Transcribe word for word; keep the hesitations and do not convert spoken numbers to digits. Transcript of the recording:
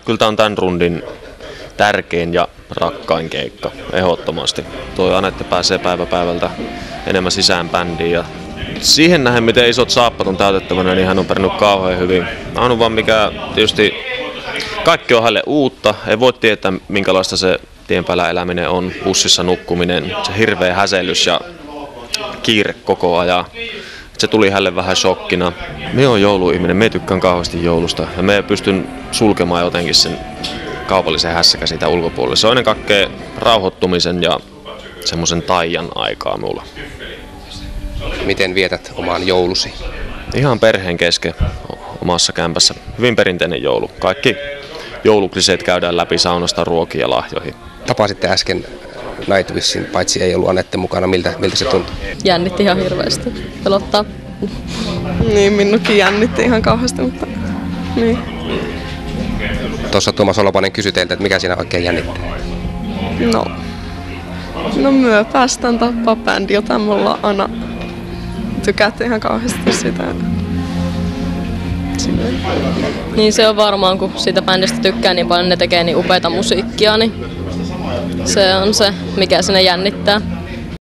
kyllä tämä on tämän rundin tärkein ja rakkain keikka, ehdottomasti. Tuo Anette pääsee päivä päivältä enemmän sisään bändiin ja siihen nähden, miten isot saappat on täytettävänä, niin hän on pärjännyt kauhean hyvin. Ainoa vaan mikä tietysti kaikki on hänelle uutta, ei voi tietää minkälaista se tien päällä eläminen on, bussissa nukkuminen, se hirveä häsellys ja kiire koko ajan. Se tuli hänelle vähän shokkina. Me on jouluihminen, me tykkään kauheasti joulusta ja me pystyn sulkemaan jotenkin sen kaupallisen hässäkä siitä ulkopuolelle. Se on ennen kaikkea rauhoittumisen ja semmoisen taian aikaa mulla. Miten vietät oman joulusi? Ihan perheen kesken omassa kämpässä. Hyvin perinteinen joulu. Kaikki joulukliseet käydään läpi saunasta ruokiin ja lahjoihin. Tapasitte äsken Nightwishin, paitsi ei ollut Anette mukana. Miltä, miltä se tuntui? Jännitti ihan hirveästi. Pelottaa. Niin, minunkin jännitti ihan kauheasti, mutta niin. Tuossa Tuomas Holopainen kysyi teiltä, että mikä siinä oikein jännittää? No, no myö päästään tappaa bändi, jota mulla aina tykättiin ihan kauheasti sitä. Silleen. Niin se on varmaan, kun siitä bändistä tykkää niin paljon, ne tekee niin upeata musiikkia, niin se on se, mikä sinne jännittää.